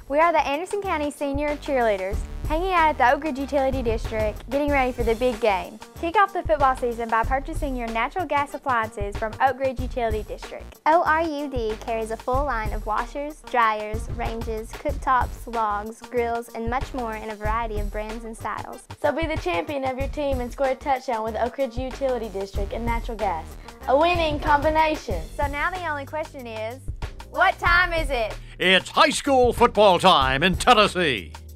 We are the Anderson County Senior Cheerleaders, hanging out at the Oak Ridge Utility District, getting ready for the big game. Kick off the football season by purchasing your natural gas appliances from Oak Ridge Utility District. ORUD carries a full line of washers, dryers, ranges, cooktops, logs, grills, and much more in a variety of brands and styles. So be the champion of your team and score a touchdown with Oak Ridge Utility District and natural gas. A winning combination. So now the only question is, what time is it? It's high school football time in Tennessee.